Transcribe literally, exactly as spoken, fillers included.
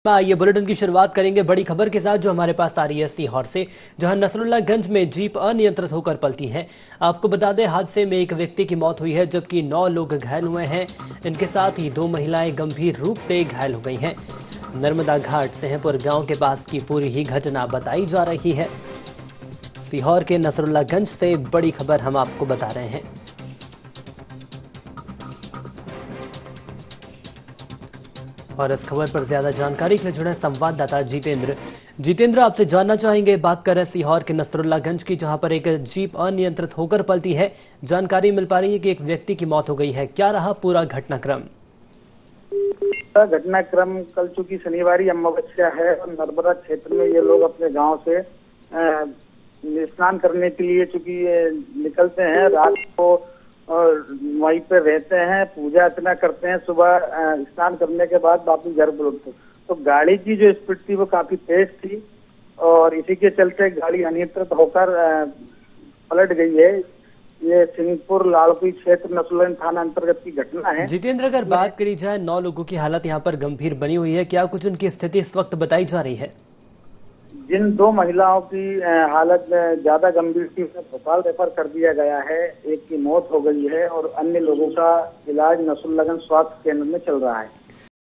ये बुलेटिन की शुरुआत करेंगे बड़ी खबर के साथ जो हमारे पास आ रही है सीहोर से, जहां नसरुल्लागंज में जीप अनियंत्रित होकर पलटी है। आपको बता दें, हादसे में एक व्यक्ति की मौत हुई है जबकि नौ लोग घायल हुए हैं। इनके साथ ही दो महिलाएं गंभीर रूप से घायल हो गई हैं। नर्मदा घाट सिंहपुर गांव के पास की पूरी ही घटना बताई जा रही है। सीहोर के नसरुल्लागंज से बड़ी खबर हम आपको बता रहे हैं। और इस खबर पर ज्यादा जानकारी के लिए जुड़े संवाददाता जितेंद्र। जितेंद्र, आपसे जानना चाहेंगे, बात कर रहे हैं सीहोर के नसरुल्लागंज की, जहां पर एक जीप अनियंत्रित होकर पलटी है। जानकारी मिल पा रही है कि एक व्यक्ति की मौत हो गई है। क्या रहा पूरा घटनाक्रम? घटनाक्रम कल चूंकि शनिवार अमावस्या है और नर्मदा क्षेत्र में ये लोग अपने गांव से स्नान करने के लिए चूंकि निकलते हैं, रात को और वहीं पे रहते हैं, पूजा अर्चना करते हैं, सुबह स्नान करने के बाद वापिस घर लौटते। तो गाड़ी की जो स्पीड थी वो काफी तेज थी और इसी के चलते गाड़ी अनियंत्रित होकर पलट गई है। ये सिंहपुर लाड़कुई क्षेत्र नसरुल्लागंज थाना अंतर्गत की घटना है। जितेंद्र, अगर बात करी जाए, नौ लोगों की हालत यहाँ पर गंभीर बनी हुई है, क्या कुछ उनकी स्थिति इस वक्त बताई जा रही है? जिन दो महिलाओं की हालत ज्यादा गंभीर थी उन्हें भोपाल रेफर कर दिया गया है। एक की मौत हो गई है और अन्य लोगों का इलाज नसरुल्लागंज स्वास्थ्य केंद्र में चल रहा है।